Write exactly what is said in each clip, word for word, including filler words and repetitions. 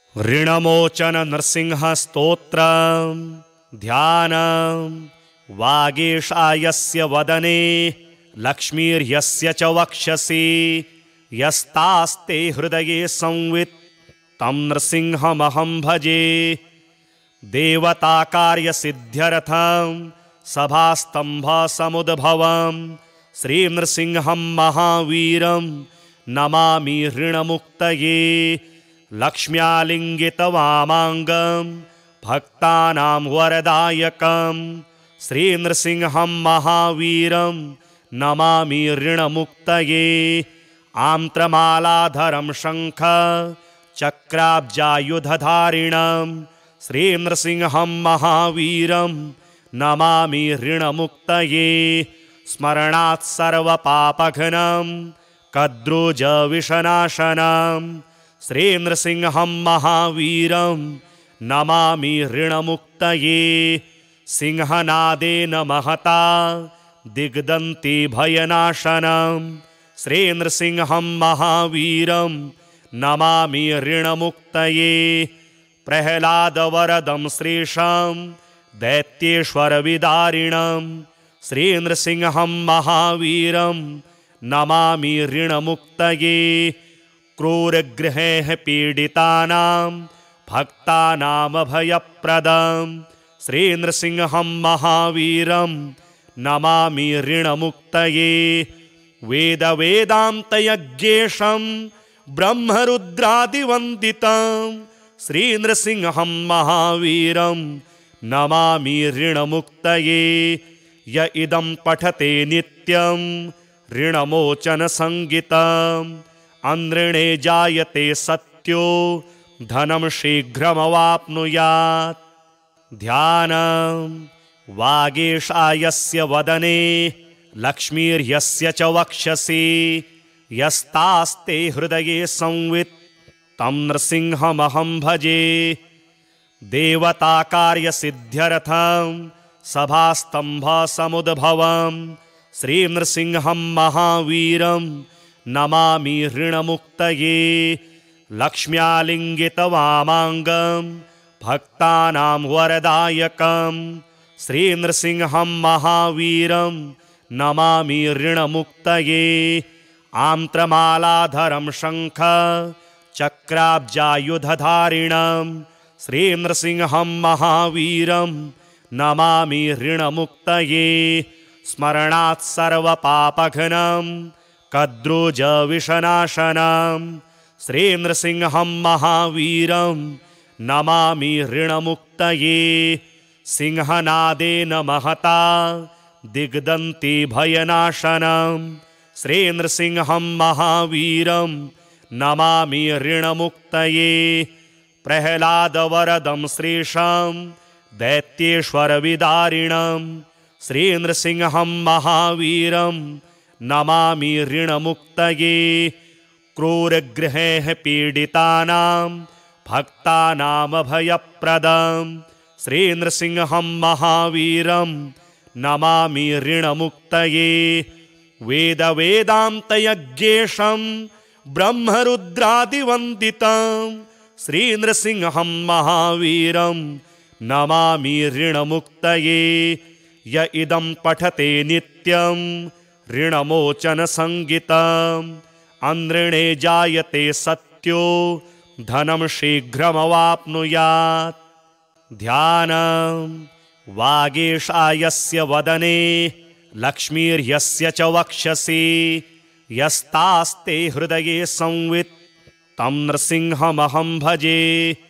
ऋणमोचन नृसिंह स्तोत्र ध्यान वागीशायस्य वदने लक्ष्मीर्यस्य च वक्षसि यस्तास्ते हृदये संवित् तं नृसिंहमहं भजे। देवताकार्यसिद्ध्यर्थं सभास्तम्भसमुद्भवं श्रीनृसिंहं महावीरं नमामि ऋणमुक्तये। लक्ष्म्यालिङ्गितवामाङ्गं भक्तानां वरदायकं श्रीनृसिंहं महावीरं नमामि ऋणमुक्तये। आम्त्रमालाधरं शङ्ख चक्राब्जायुधधारिणं श्रीनृसिंहं महावीरं नमामि ऋणमुक्तये। स्मरणात् सर्वपापघ्नं कद्रुजविषनाशनं श्रीनृसिंहं महावीरं नमामि ऋणमुक्तये। सिंहनादेन महता दिग्दन्ति भयनाशनं श्रीनृसिंहं महावीरं नमामि ऋणमुक्तये। प्रह्लादवरदं श्रीशं दैत्येश्वरविदारिणं श्रीनृसिंहं महावीरं नमामि ऋणमुक्तये। क्रूरगृहैः पीडितानां भक्तानामभयप्रदं श्रीनृसिंहं महावीरं नमामि ऋणमुक्तये। वेदवेदान्तयज्ञेशं ब्रह्मरुद्रादिवन्दितं श्रीनृसिंहं महावीरं नमामि ऋणमुक्तये। य इदं पठते नित्यं ऋणमोचनसङ्गीतम् अनृणे जायते सत्यो धनं शीघ्रमवाप्नुयात्। ध्यानं वागीशायस्य वदने लक्ष्मीर्यस्य च वक्षसि यस्तास्ते हृदये संवित् तं नृसिंहमहं भजे। देवताकार्यसिद्ध्यर्थं सभास्तम्भसमुद्भवं श्रीनृसिंहं महावीरं नमामि ऋणमुक्तये। लक्ष्म्यालिङ्गितवामाङ्गं भक्तानां वरदायकं श्रीनृसिंहं महावीरं नमामि ऋणमुक्तये। आम्त्रमालाधरं शङ्ख चक्राब्जायुधधारिणं श्रीनृसिंहं महावीरं नमामि ऋणमुक्तये। स्मरणात् सर्वपापघ्नं कद्रुजविषनाशनं श्रीनृसिंहं महावीरं नमामि ऋणमुक्तये। सिंहनादेन महता दिग्दन्ति भयनाशनं श्रीनृसिंहं महावीरं नमामि ऋणमुक्तये। प्रह्लादवरदं श्रीशं दैत्येश्वरविदारिणं श्रीनृसिंहं महावीरं नमामि ऋणमुक्तये। क्रूरगृहैः पीडितानां भक्तानामभयप्रदं श्रीनृसिंहं महावीरं नमामि ऋणमुक्तये। वेदवेदान्तयज्ञेशं ब्रह्मरुद्रादिवन्दितं श्रीनृसिंहं महावीरं नमामि ऋणमुक्तये। य इदं पठते नित्यं ऋणमोचनसङ्गीतम् अनृणे जायते सत्यो धनं शीघ्रमवाप्नुयात्। ध्यानं वागीशायस्य वदने लक्ष्मीर्यस्य च वक्षसि यस्तास्ते हृदये संवित् तं नृसिंहमहं भजे।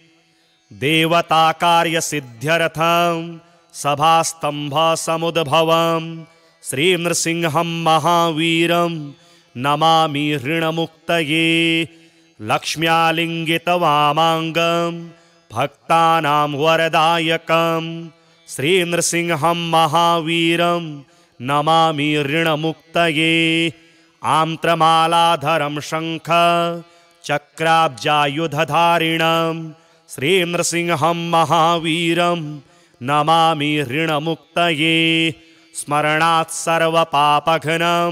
देवताकार्यसिद्ध्यर्थं सभास्तम्भसमुद्भवं श्रीनृसिंहं महावीरं नमामि ऋणमुक्तये। लक्ष्म्यालिङ्गितवामाङ्गं भक्तानां वरदायकं श्रीनृसिंहं महावीरं नमामि ऋणमुक्तये। आम्त्रमालाधरं शङ्ख चक्राब्जायुधधारिणं श्रीनृसिंहं महावीरं नमामि ऋणमुक्तये। स्मरणात् सर्वपापघ्नं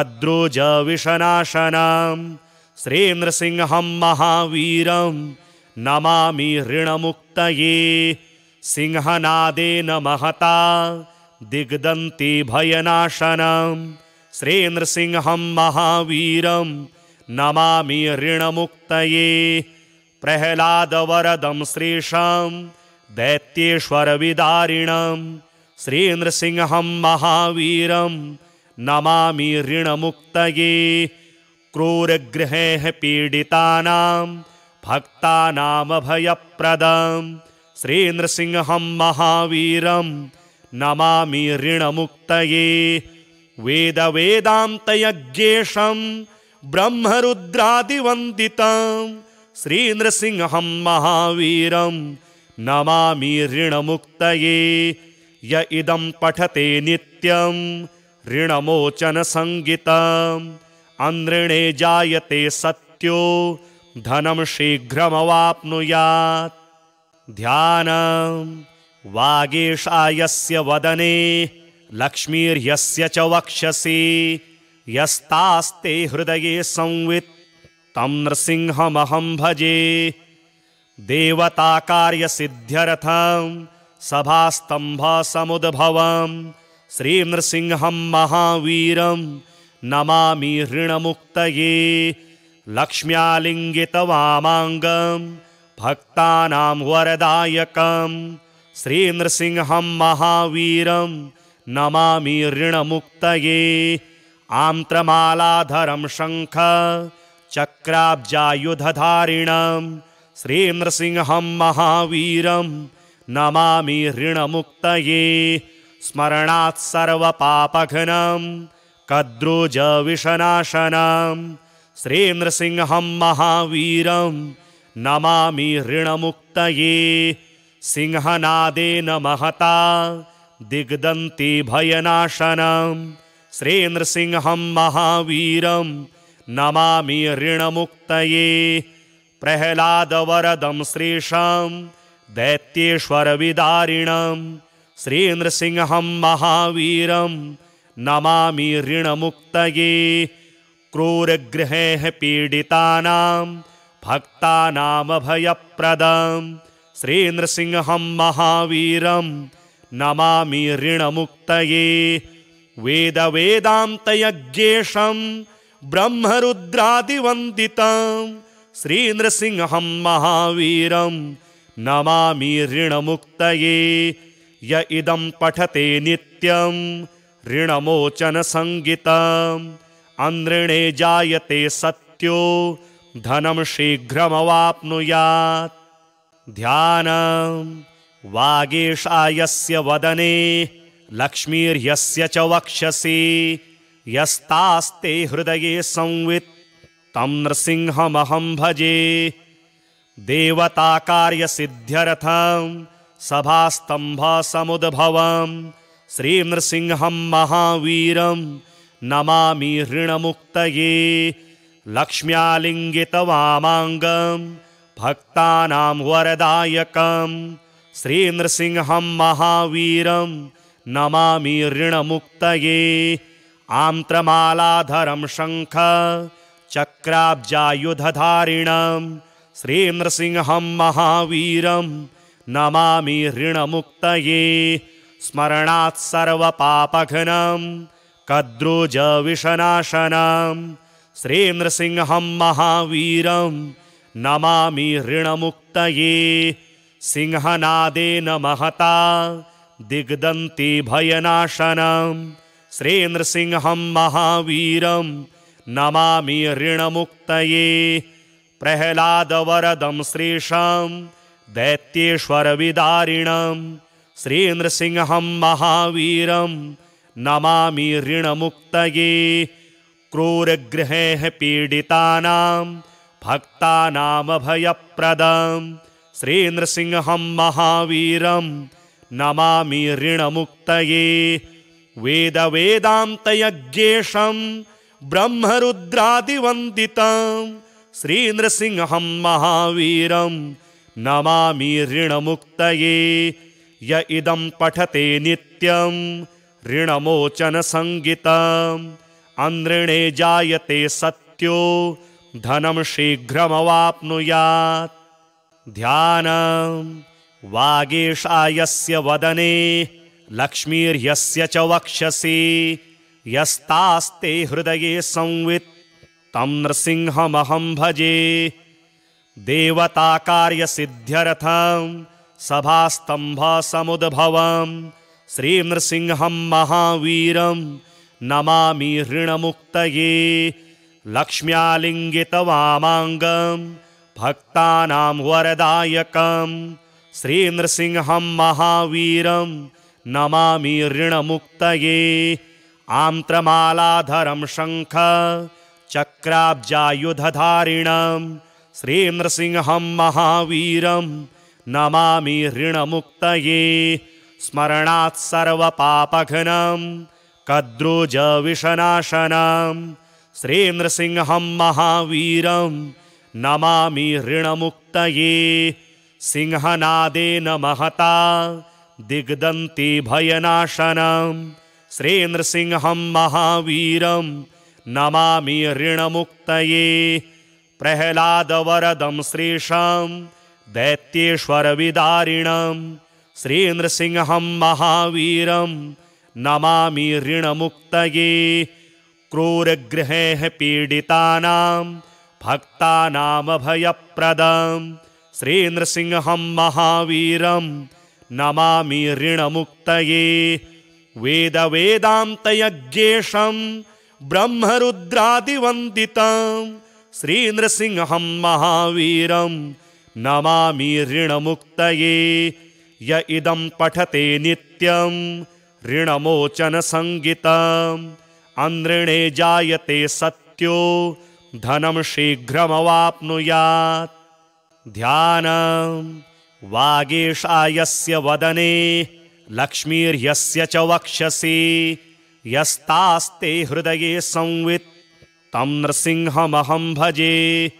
कद्रुजविषनाशनं श्रीनृसिंहं महावीरं नमामि ऋणमुक्तये सिंहनादेन महता दिग्दन्ति भयनाशनं श्रीनृसिंहं महावीरं नमामि ऋणमुक्तये प्रह्लादवरदं श्रीशां दैत्येश्वरविदारिणं श्रीनृसिंहं महावीरं नमामि ऋणमुक्तये क्रूरगृहैः पीडितानां भक्तानामभयप्रदं श्रीनृसिंहं महावीरं नमामि ऋणमुक्तये वेदवेदान्तयज्ञेशं ब्रह्मरुद्रादिवन्दितं श्रीनृसिंहं महावीरं नमामि ऋणमुक्तये य इदं पठते नित्यं ऋणमोचनसंगितम् अन्ऋणे जायते सत्यो धनं शीघ्रमवाप्नुयात् ध्यानं वागीशा यस्य वदने लक्ष्मीर्यस्य च वक्षसि यस्तास्ते हृदये संवित् तं नृसिंहमहं भजे देवताकार्यसिद्ध्यर्थं सभास्तम्भसमुद्भवं श्रीनृसिंहं महावीरं नमामि ऋणमुक्तये लक्ष्म्यालिङ्गितवामाङ्गं भक्तानां वरदायकं श्रीनृसिंहं महावीरं नमामि ऋणमुक्तये आम्त्रमालाधरं शङ्ख चक्राब्जायुधधारिणं श्रीनृसिंहं महावीरं नमामि ऋणमुक्तये स्मरणात् सर्वपापघ्नं कद्रुजविषनाशनं श्रीनृसिंहं महावीरं नमामि ऋणमुक्तये सिंहनादेन महता दिग्दन्ति भयनाशनं श्रीनृसिंहं महावीरं नमामि ऋणमुक्तये प्रह्लादवरदं श्रीशां दैत्येश्वरविदारिणं श्रीनृसिंहं महावीरं नमामि ऋणमुक्तये क्रूरगृहैः पीडितानां भक्तानामभयप्रदं श्रीनृसिंहं महावीरं नमामि ऋणमुक्तये वेदवेदान्तयज्ञेशं ब्रह्मरुद्रादिवन्दितं श्रीनृसिंहं महावीरं नमामि ऋणमुक्तये य इदं पठते नित्यं ऋणमोचनसंगितम् अन्ऋणे जायते सत्यो धनं शीघ्रमवाप्नुयात् ध्यानं वागीशा यस्य वदने लक्ष्मीर्यस्य च वक्षसि यस्तास्ते हृदये संवित् तं नृसिंहमहं भजे देवताकार्यसिद्ध्यर्थं सभास्तम्भसमुद्भवं श्रीनृसिंहं महावीरं नमामि ऋणमुक्तये लक्ष्म्यालिङ्गितवामाङ्गं भक्तानां वरदायकं श्रीनृसिंहं महावीरं नमामि ऋणमुक्तये आम्त्रमालाधरं शङ्ख चक्राब्जायुधधारिणं श्रीनृसिंहं महावीरं नमामि ऋणमुक्तये स्मरणात् सर्वपापघ्नं कद्रुजविषनाशनं श्रीनृसिंहं महावीरं नमामि ऋणमुक्तये सिंहनादेन महता दिग्दन्ति भयनाशनं श्रीनृसिंहं महावीरं नमामि ऋणमुक्तये प्रह्लादवरदं श्रीशां दैत्येश्वरविदारिणं श्रीनृसिंहं महावीरं नमामि ऋणमुक्तये क्रूरगृहैः पीडितानां भक्तानामभयप्रदं श्रीनृसिंहं महावीरं नमामि ऋणमुक्तये वेदवेदान्तयज्ञेशं ब्रह्मरुद्रादिवन्दितं श्रीनृसिंहं महावीरं नमामि ऋणमुक्तये य इदं पठते नित्यं ऋणमोचनसंगितम् अन्ऋणे जायते सत्यो धनं शीघ्रमवाप्नुयात् ध्यानम् वागीशायस्य वदने लक्ष्मीर्यस्य च वक्षसि यस्तास्ते हृदये संवित् तं नृसिंहमहं भजे। देवताकार्यसिद्ध्यर्थं सभास्तम्भसमुद्भवं श्रीनृसिंहं महावीरं नमामि ऋणमुक्तये। लक्ष्म्यालिङ्गितवामाङ्गं भक्तानां वरदायकं श्रीनृसिंहं महावीरं नमामि ऋणमुक्तये। आम्त्रमालाधरं शङ्ख चक्राब्जायुधधारिणं श्रीनृसिंहं महावीरं नमामि ऋणमुक्तये। स्मरणात् सर्वपापघ्नं कद्रुजविषनाशनं श्रीनृसिंहं महावीरं नमामि ऋणमुक्तये। सिंहनादेन महता दिग्दन्ति भयनाशनं श्रीनृसिंहं महावीरं नमामि ऋणमुक्तये। प्रह्लादवरदं श्रीशं दैत्येश्वरविदारिणं श्रीनृसिंहं महावीरं नमामि ऋणमुक्तये। क्रूरगृहैः पीडितानां भक्तानामभयप्रदं श्रीनृसिंहं महावीरं नमामि ऋणमुक्तये। वेदवेदान्तयज्ञेशं ब्रह्मरुद्रादिवन्दितं श्रीनृसिंहं महावीरं नमामि ऋणमुक्तये। य इदं पठते नित्यं ऋणमोचनसङ्गीतम् अन्नृणे जायते सत्यो धनं शीघ्रमवाप्नुयात्। ध्यानम् वागीशायस्य वदने लक्ष्मीर्यस्य च वक्षसि यस्तास्ते हृदये संवित् तं नृसिंहमहं भजे।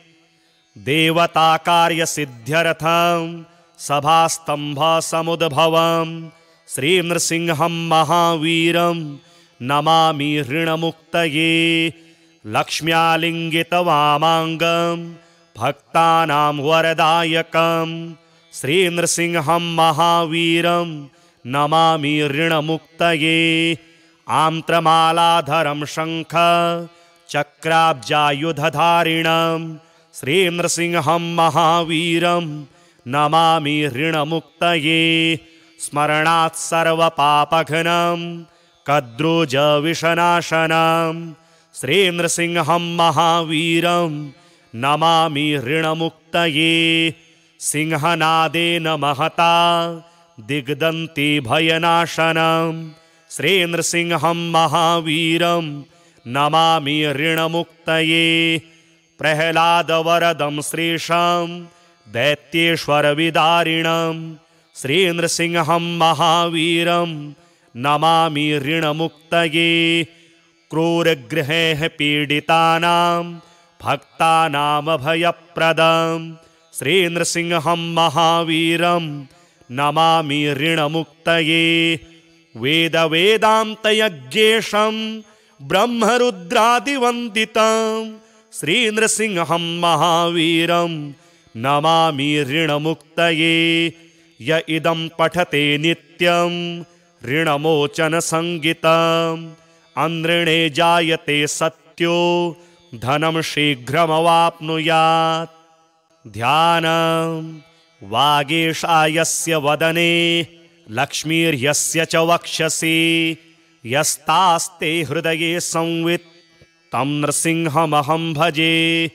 देवताकार्यसिद्ध्यर्थं सभास्तम्भसमुद्भवं श्रीनृसिंहं महावीरं नमामि ऋणमुक्तये। लक्ष्म्यालिङ्गितवामाङ्गं भक्तानां वरदायकं श्रीनृसिंहं महावीरं नमामि ऋणमुक्तये। आम्त्रमालाधरं शङ्ख चक्राब्जायुधधारिणं श्रीनृसिंहं महावीरं नमामि ऋणमुक्तये। स्मरणात् सर्वपापघ्नं कद्रुजविषनाशनं श्रीनृसिंहं महावीरं नमामि ऋणमुक्तये। सिंहनादेन महता दिग्दन्ति भयनाशनं श्रीनृसिंहं महावीरं नमामि ऋणमुक्तये। प्रह्लादवरदं श्रीशं दैत्येश्वरविदारिणं श्रीनृसिंहं महावीरं नमामि ऋणमुक्तये। क्रूरगृहैः पीडितानां भक्तानामभयप्रदं श्रीनृसिंहं महावीरं नमामि ऋणमुक्तये। वेदवेदान्तयज्ञेशं ब्रह्मरुद्रादिवन्दितं श्रीनृसिंहं महावीरं नमामि ऋणमुक्तये। य इदं पठते नित्यं ऋणमोचनसङ्गीतम् अन्नृणे जायते सत्यो धनं शीघ्रमवाप्नुयात्। ध्यानम् वागीशायस्य वदने लक्ष्मीर्यस्य च वक्षसि यस्तास्ते हृदये संवित् तं नृसिंहमहं भजे।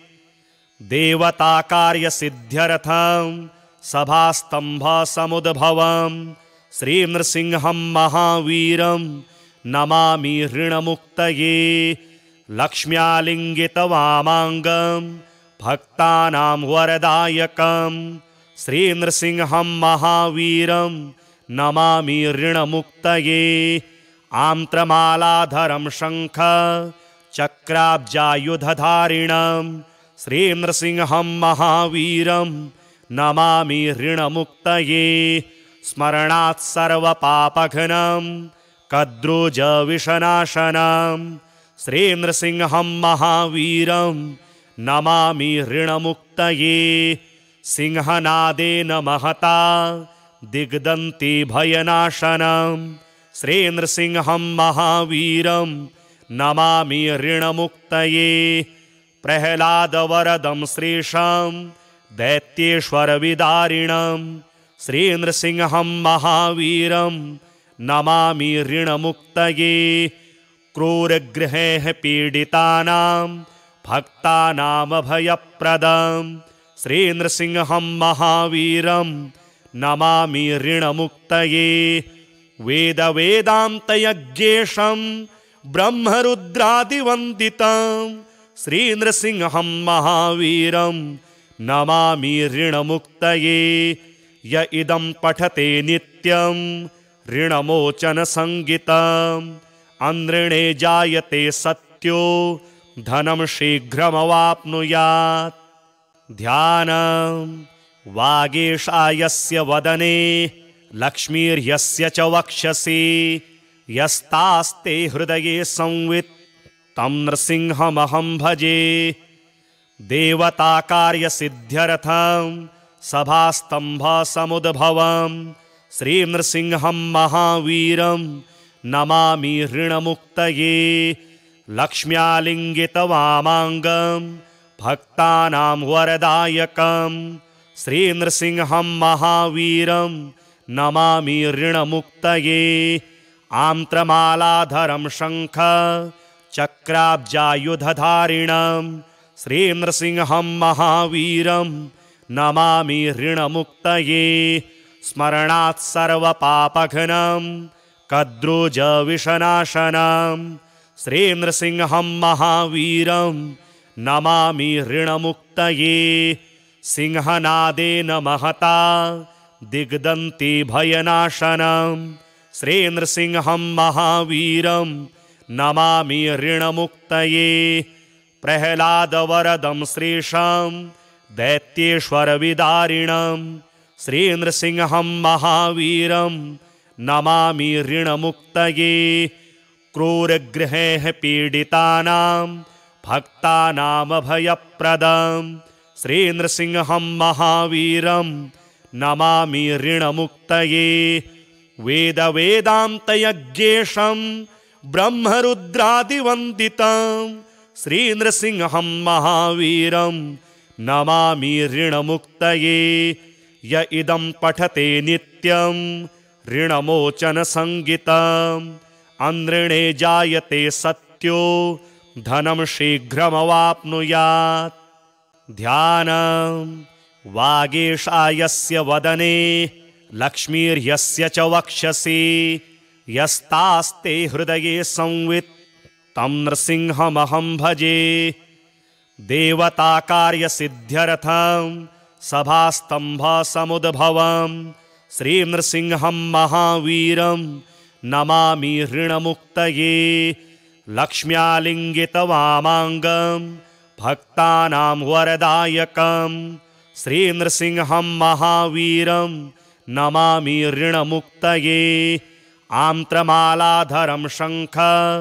देवताकार्यसिद्ध्यर्थं सभास्तम्भसमुद्भवं श्रीनृसिंहं महावीरं नमामि ऋणमुक्तये। लक्ष्म्यालिङ्गितवामाङ्गं भक्तानां वरदायकं श्रीनृसिंहं महावीरं नमामि ऋणमुक्तये। आम्त्रमालाधरं शङ्ख चक्राब्जायुधधारिणं श्रीनृसिंहं महावीरं नमामि ऋणमुक्तये। स्मरणात् सर्वपापघ्नं कद्रुजविषनाशनं श्रीनृसिंहं महावीरं नमामि ऋणमुक्तये। सिंहनादेन महता दिग्दन्ति भयनाशनं श्रीनृसिंहं महावीरं नमामि ऋणमुक्तये प्रह्लादवरदं श्रीशां दैत्येश्वरविदारिणं श्रीनृसिंहं महावीरं नमामि ऋणमुक्तये क्रूरगृहैः पीडितानां भक्तानामभयप्रदं श्रीनृसिंहं महावीरं नमामि ऋणमुक्तये वेदवेदान्तयज्ञेशं ब्रह्मरुद्रादिवन्दितं श्रीनृसिंहं महावीरं नमामि ऋणमुक्तये य इदं पठते नित्यं ऋणमोचनसङ्गीतम् अन्नृणे जायते सत्यो धनं शीघ्रमवाप्नुयात् ध्यानं वागीशा यस्य वदने लक्ष्मीर्यस्य च वक्षसि यस्तास्ते हृदये संवित् तं नृसिंहमहं भजे देवताकार्यसिद्ध्यर्थं सभास्तम्भसमुद्भवं श्रीनृसिंहं महावीरं नमामि ऋणमुक्तये लक्ष्म्यालिङ्गितवामाङ्गं भक्तानां वरदायकं श्रीनृसिंहं महावीरं नमामि ऋणमुक्तये आम्त्रमालाधरं शङ्ख चक्राब्जायुधधारिणं श्रीनृसिंहं महावीरं नमामि ऋणमुक्तये स्मरणात् सर्वपापघ्नं कद्रुजविषनाशनं श्रीनृसिंहं महावीरं नमामि ऋणमुक्तये सिंहनादेन महता दिग्दन्ति भयनाशनं श्रीनृसिंहं महावीरं नमामि ऋणमुक्तये प्रह्लादवरदं श्रीशां दैत्येश्वरविदारिणं श्रीनृसिंहं महावीरं नमामि ऋणमुक्तये क्रूरगृहैः पीडितानां भक्तानामभयप्रदं श्रीनृसिंहं महावीरं नमामि ऋणमुक्तये वेदवेदान्तयज्ञेशं ब्रह्मरुद्रादिवन्दितं श्रीनृसिंहं महावीरं नमामि ऋणमुक्तये य इदं पठते नित्यं ऋणमोचनसङ्गीतम् अन्नृणे जायते सत्यो धनं शीघ्रमवाप्नुयात् ध्यानं वागीशा यस्य वदने लक्ष्मीर्यस्य च वक्षसि यस्तास्ते हृदये संवित् तं नृसिंहमहं भजे देवताकार्यसिद्ध्यर्थं सभास्तम्भसमुद्भवं श्रीनृसिंहं महावीरं नमामि ऋणमुक्तये लक्ष्म्यालिङ्गितवामाङ्गं भक्तानां वरदायकं श्रीनृसिंहं महावीरं नमामि ऋणमुक्तये आम्त्रमालाधरं शङ्ख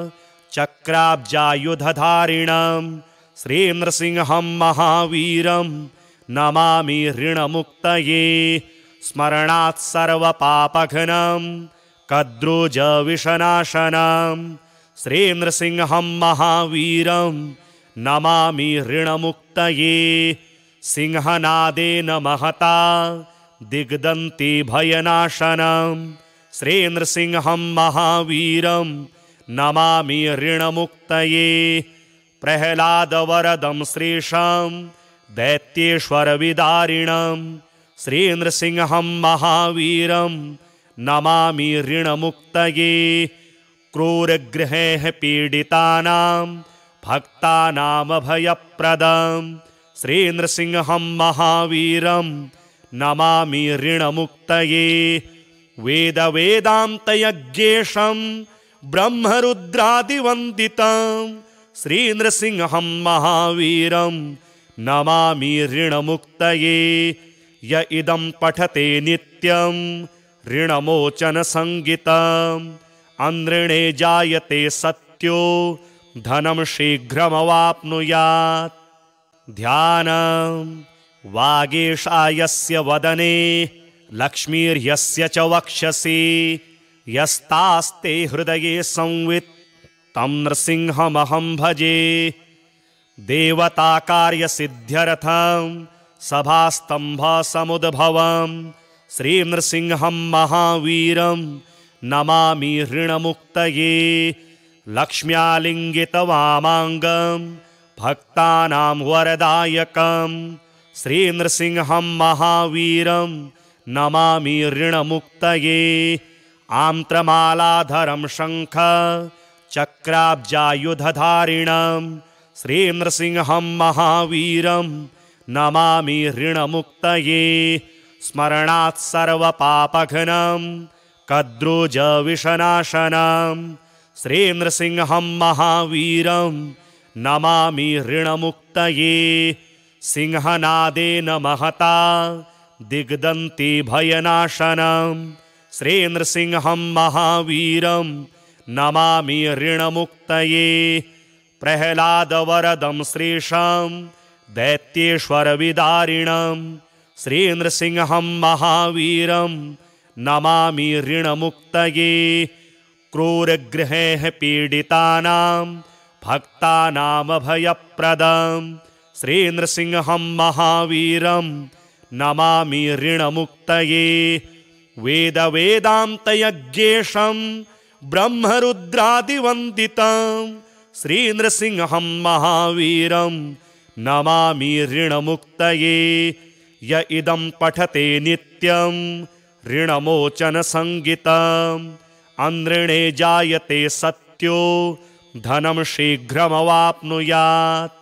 चक्राब्जायुधधारिणं श्रीनृसिंहं महावीरं नमामि ऋणमुक्तये स्मरणात् सर्वपापघ्नं कद्रुजविषनाशनं श्रीनृसिंहं महावीरं नमामि ऋणमुक्तये सिंहनादेन महता दिग्दन्ति भयनाशनं श्रीनृसिंहं महावीरं नमामि ऋणमुक्तये प्रह्लादवरदं श्रीशां दैत्येश्वरविदारिणं श्रीनृसिंहं महावीरं नमामि ऋणमुक्तये क्रूरगृहैः पीडितानां भक्तानामभयप्रदं श्रीनृसिंहं महावीरं नमामि ऋणमुक्तये वेदवेदान्तयज्ञेशं ब्रह्मरुद्रादिवन्दितं श्रीनृसिंहं महावीरं नमामि ऋणमुक्तये य इदं पठते नित्यं ऋणमोचनसङ्गीतम् अन्नृणे जायते सत्यो धनं शीघ्रमवाप्नुयात् ध्यानं वागीशा यस्य वदने लक्ष्मीर्यस्य च वक्षसि यस्तास्ते हृदये संवित् तं नृसिंहमहं भजे। देवताकार्यसिद्ध्यर्थं सभास्तम्भसमुद्भवं श्रीनृसिंहं महावीरं नमामि ऋणमुक्तये। लक्ष्म्यालिङ्गितवामाङ्गं भक्तानां वरदायकं श्रीनृसिंहं महावीरं नमामि ऋणमुक्तये। आम्त्रमालाधरं शङ्ख चक्राब्जायुधधारिणं श्रीनृसिंहं महावीरं नमामि ऋणमुक्तये। स्मरणात् सर्वपापघ्नं कद्रुजविषनाशनं श्रीनृसिंहं महावीरं नमामि ऋणमुक्तये। सिंहनादेन महता दिग्दन्ति भयनाशनं श्रीनृसिंहं महावीरं नमामि ऋणमुक्तये। प्रह्लादवरदं श्रीशं दैत्येश्वरविदारिणं श्रीनृसिंहं महावीरं नमामि ऋणमुक्तये। क्रूरगृहैः पीडितानां भक्तानामभयप्रदं श्रीनृसिंहं महावीरं नमामि ऋणमुक्तये। वेदवेदान्तयज्ञेशं ब्रह्मरुद्रादिवन्दितं श्रीनृसिंहं महावीरं नमामि ऋणमुक्तये। य इदं पठते नित्यं ऋणमोचनसङ्गीतम् अन्ऋणे जायते सत्यो धनं शीघ्रमवाप्नुयात्।